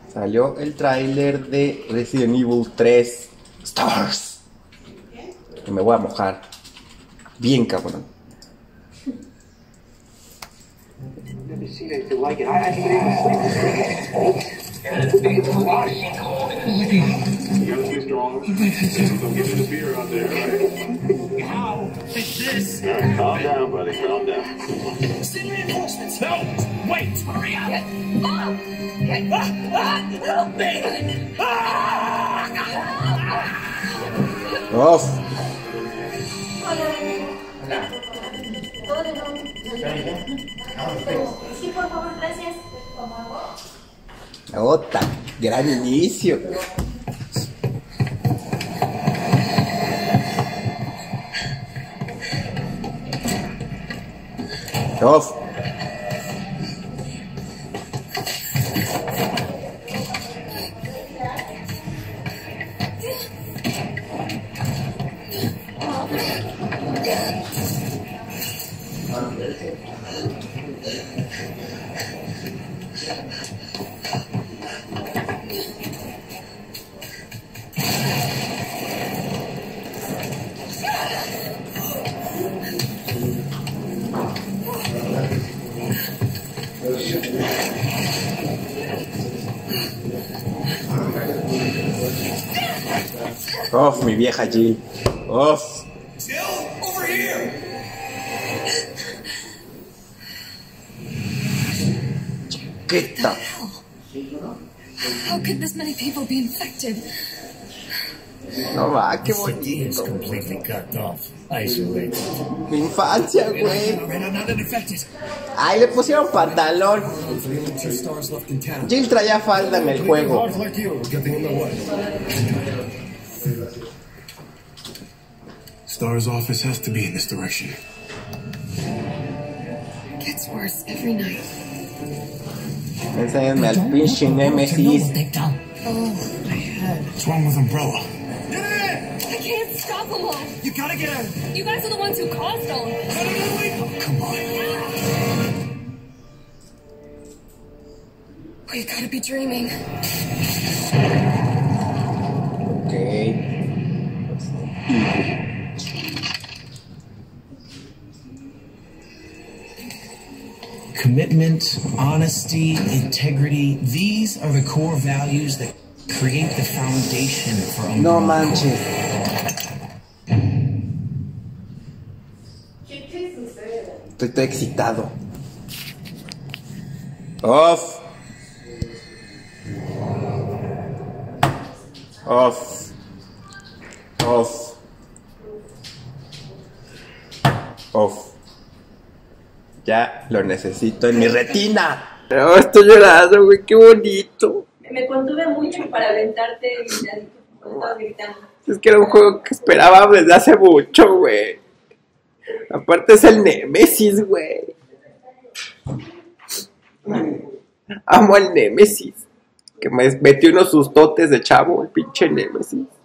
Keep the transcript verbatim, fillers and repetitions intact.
Salió el tráiler de Resident Evil tres Stars. Y me voy a mojar. Bien cabrón. Never seen anything like it. I haven't been able to sleep this week. It's a lot of shit going on in this city. You gotta be strong. Don't give me the beer out there, right? How is this? All right, calm down, buddy. Calm down. Send reinforcements. No! Wait! Hurry up! Ah! Ah! Help me! Ah! Off. Sí, por favor, gracias. Otra, gran inicio. Off. Off, mi vieja Jill. Off. Jill, over here! Chiquita. How could this many people be infected? No va, qué The city is bonito. completely cut off, isolated. Mi infancia, güey. I'm not infected. Ay, le pusieron pantalón. For the only two stars left in town. Jill traía falda en el juego. Guards like you are getting in the way. Star's office has to be in this direction. It gets worse every night. Enséñenme al pinche Nemesis. Oh, my head. What's wrong with Umbrella? Get in! I can't stop them all. You gotta get in! You guys are the ones who caused all of this. No, no, no, wait! Come on. We gotta be dreaming. Ok. Commitment, honesty, integrity, these are the core values that create the foundation for Umbrella. No manches. Estoy todo excitado. Off. Off. Off. Off. Ya lo necesito en mi retina. No, estoy llorando, güey, qué bonito. Me contuve mucho para aventarte gritadito, cuando estabas gritando. Es que era un juego que esperaba desde hace mucho, güey. Aparte es el Nemesis, güey. Amo al Nemesis. Que me metió unos sustotes de chavo, el pinche Nemesis.